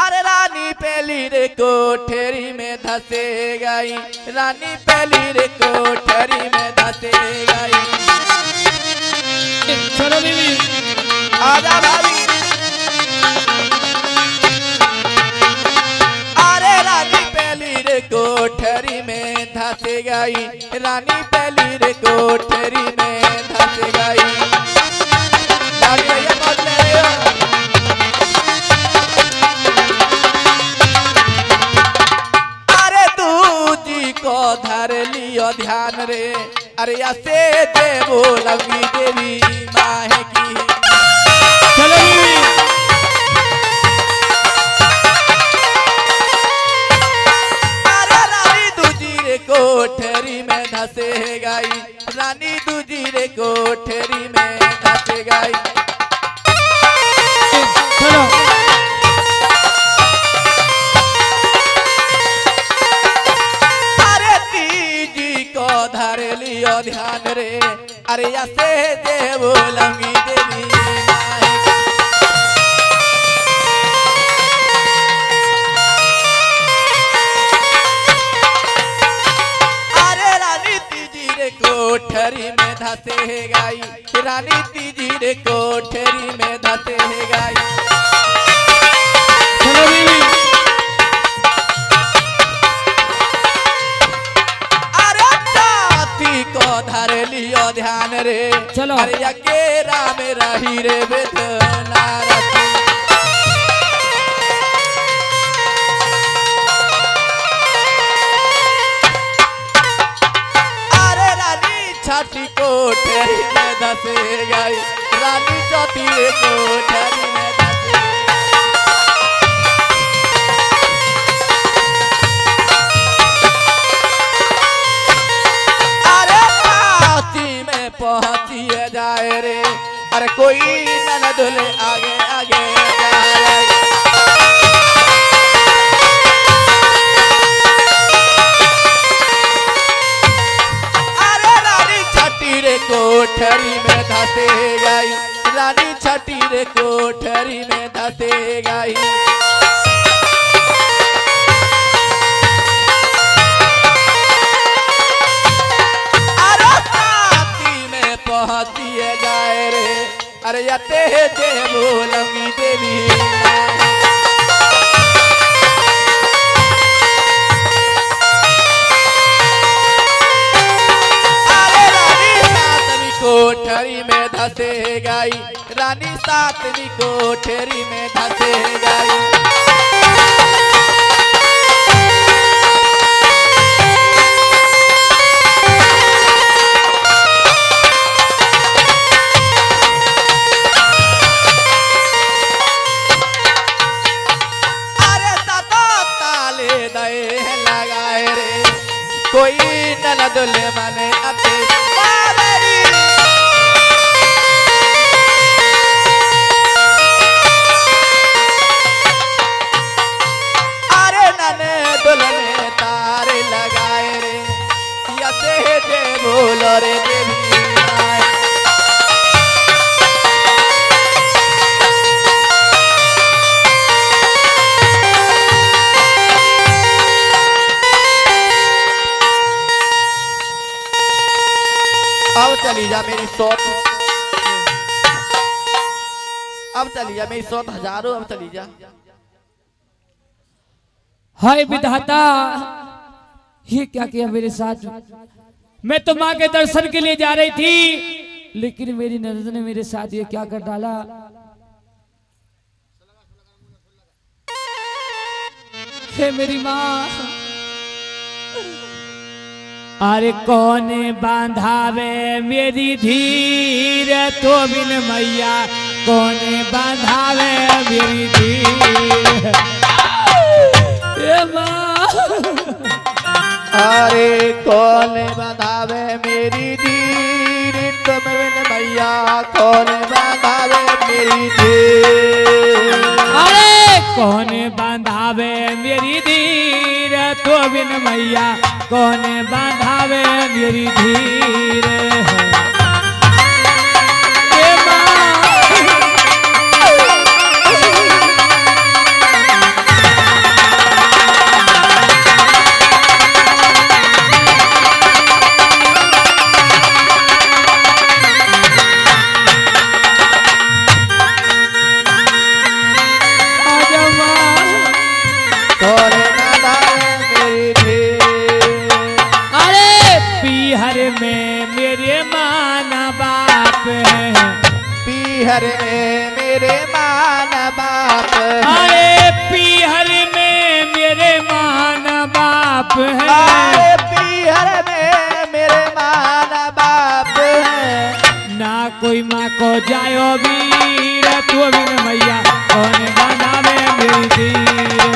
अरे रानी पहली रे कोठरी में धसे गई, रानी पहली रे कोठरी में धसे गई। चलो बीवी आजा भाभी। अरे रानी पहली रे कोठरी में धसे गई, रानी पहली रे कोठरी में धसे गई। धर लियो ध्यान रे, अरे ऐसे देवो लगी देवी माहे की। चलो अरे रानी दूजी रे कोठरी में धसे गई, रानी दूजी रे कोठरी में धसे गई। चलो धर लियो ध्यान रे, अरे ऐसे देवो लंगी देवी माहे। अरे रानी तीजी रे कोठरी में धसे गई, रानी तीजी रे कोठरी में धसे गई। चलो बीवी को धर लियो ध्यान रे, चलो अरे अकेरा में रही रे बेदना रती। अरे रानी छठी कोठरी में धसे गई, रानी चौथी कोठरी में धसे गई। पहुंचिए जाए रे, अरे कोई न धुले आगे आगे जाए। अरे रानी छठी रे कोठरी में धसे गई, रानी छठी रे कोठरी में धसे गई। पहुंचिए जाए रे, अरे यते देवो लंगी देवी माहे। अरे रानी सातवीं कोठरी में धसे गई, रानी सातवीं कोठरी में धसे गई। कोई न दुले माने अते बाबरी। अरे नने दुल्हने तारे लगाए रे, यते दे बोलो रे देवी माए। अब चली जा मेरी सौत, अब चली जा मेरी 100 हजारों, अब चली जा। हाय विधाता, ये क्या किया मेरे साथ। मैं तो माँ के दर्शन के लिए जा रही थी, लेकिन मेरी नजर ने मेरे साथ ये क्या कर डाला। हे मेरी माँ, अरे कौन बांधावे मेरी धीर तो बिन मैया, कौन बांधावे मेरी धीर। अरे कौन बांधावे मेरी धीर तो बिन मैया, कौन बांधावे मेरी धीर। अरे कौन बांधावे मेरी धीर तो बिन मैया, कौन बांधावे मेरी धीर। कौन बंधावे मेरी धीर। अरे पीहर में मेरे माना बाप है, पीहर में मेरे माना बाप है। अरे पीहर में मेरे माना बाप है, अरे पीहर में मेरे माना बाप है। ना कोई माँ को जायो वीर तू बिन मैया कौन बनावे मेरी धीर।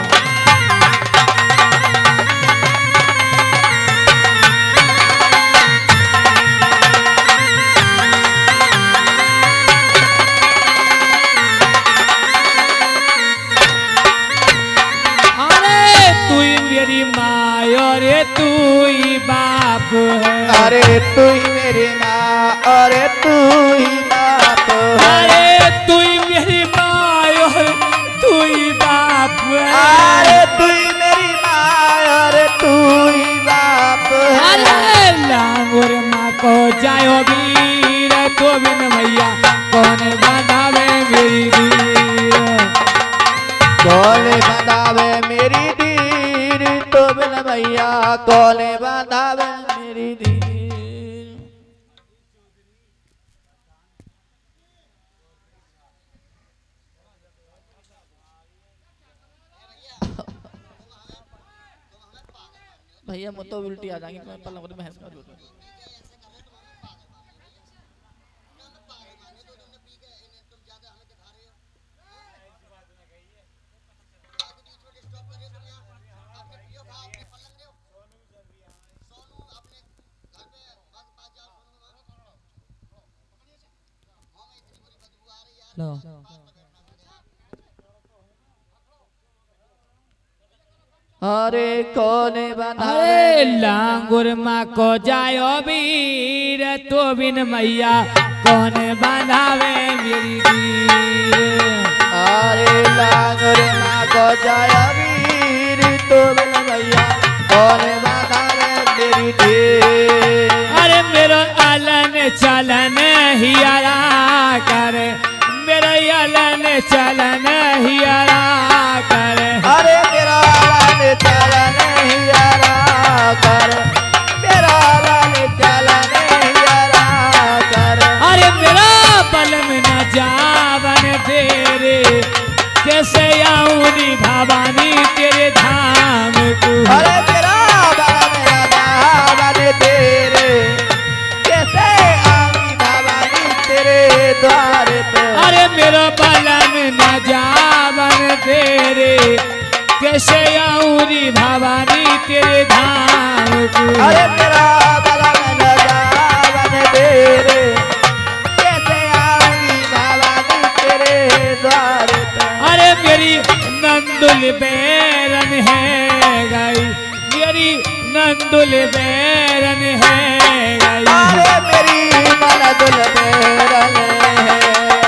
अरे तू ही बाप है, अरे तू ही मेरी माँ, अरे तू ही बाप है। अरे तू ही मेरी माँ और तू ही बाप है, अरे तू ही मेरी माँ, अरे तू ही बाप है। अरे लांगुर माँ को जायो वीर तो बिन मैया कौन बंधावे मेरी धीर। कौन बंधावे मेरी धीर, तो बिन मैया कौन बंधावे मेरी धीर। भैया मुझे तो उल्टी आ जाएंगी, मैं पलंग में भैंस कर लो। अरे कौन बंधावे अरे लांगुर माँ को जायो वीर तो बिन मैया कौन बंधावे मेरी धीर। अरे लांगुर माँ को जाया वीर तो बिन मैया कौन बंधावे मेरी धीर। अरे मेरो अलन चलन हियारा करे, मेरा अलन चलन हियारा करे। अरे मेरा लाल चलन हियारा कर, मेरा लाल चलन हियारा कर। अरे मेरा बलम न जावन तेरे, कैसे आऊं नी भवानी तेरे धाम को। अरे मेरा मेरा दावन तेरे, कैसे आवी भवानी तेरे द्वार पे। अरे मेरा बलम न जावन तेरे, कैसे आऊं नी भवानी तेरे धाम को। अरे मेरा बलम दावन तेरे, कैसे आवी भवानी तेरे द्वार पे। अरे मेरी नंदुल बैरन है गई, मेरी नंदुल बैरन है गई। अरे मेरी ननदुल बेरन है,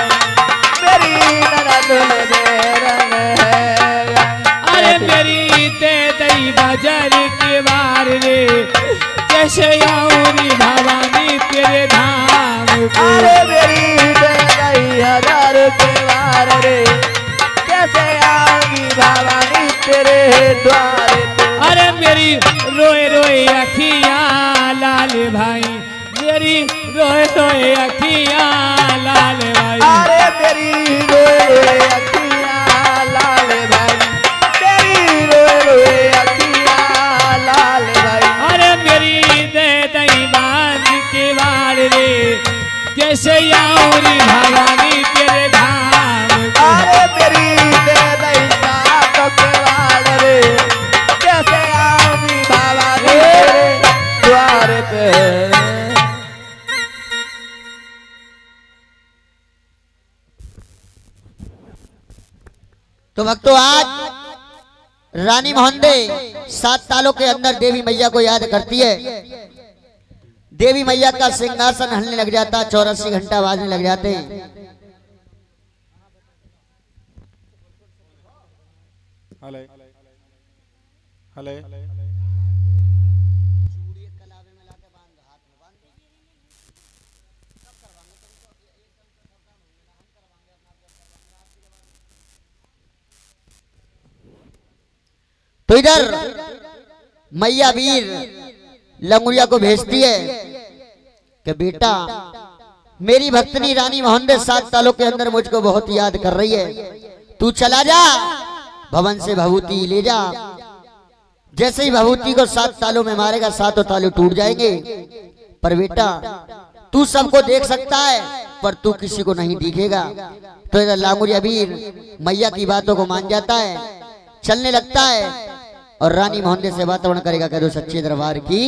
मेरी ननदुल बेरन है। अरे मेरी दे दई बजर के बार रे, कैसे आऊं नी भवानी तेरे धाम को। अरे मेरी दे गई हजार के वार रे, कैसे आऊंगी भवानी तेरे द्वार पे। अरे मेरी रोए रोए अखियां लाल भाई, मेरी रोए रोए अखियां लाल भाई। अरे मेरी रोए रोए अखियां लाल भाई, मेरी रोए रोए अखियां लाल भाई। अरे मेरी दे दई बांध के वार रे, कैसे आऊं नी भवानी तेरे धाम को। अरे मेरी दे दई साथ के वार रे, कैसे आऊंगी भवानी तेरे द्वार पे। तो भक्तों आज रानी मोहंदे 7 तालों के अंदर देवी मैया को याद करती है। देवी मैया का सिंहासन हलने लग जाता, 84 घंटा बाजने लग जाते। हले हले तो इधर मैया वीर लंगुरिया को भेजती है कि बेटा मेरी भक्तनी रानी मोहंदे 7 सालों के अंदर मुझको बहुत याद कर रही है, तू चला जा भवन से भभूति ले जा। जैसे ही भभूति को 7 तालों में मारेगा 7 तालू टूट जाएंगे। पर बेटा तू सबको देख सकता है पर तू किसी को नहीं दिखेगा। तो इधर लांगुरिया वीर मैया की बातों को मान जाता है, चलने लगता है और रानी मोहंदे से वातावरण करेगा कह दो सच्चे दरबार की।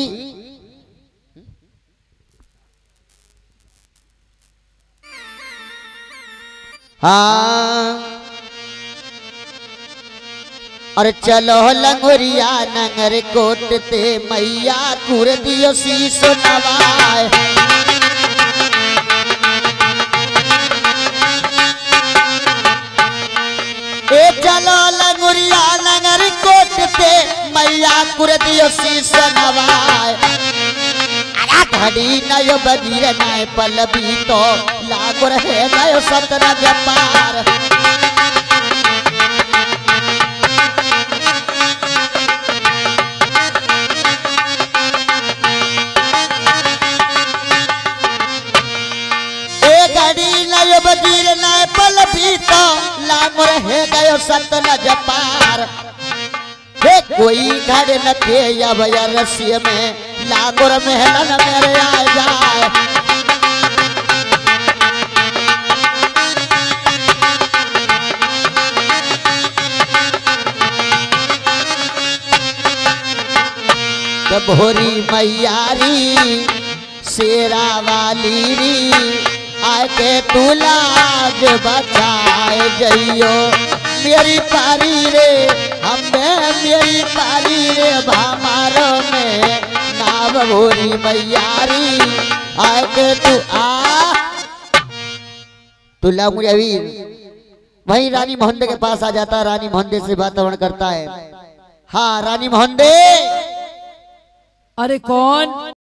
हाँ और चलो लंगुरिया नंगर कोट ते मैया कुर दियो शीश नवाए। ए चलो लंगुरिया नंगर कोट ते मैया कुर दियो शीश नवाए। घड़ी नयो बजीर नए पल भी तो लागो रहे नयो सतना व्यापार। बजीर नए पल भी तो लागो रहे गयो सतना जपार। हे कोई घड़ न थे या भैया रस्सी में लागो महलन मेरे आ जाए। भोरी मैयारी शेरा वाली री आके तू लाज बचाए जइयो मेरी पारी रे हमें मेरी पारी रे भामारो में नाव भोरी मैयारी आके तू आ। तो लांगुरिया वीर वही रानी मोहंदे के पास आ जाता है, रानी मोहंदे से वातावरण करता है। हाँ रानी मोहंदे। अरे कौन?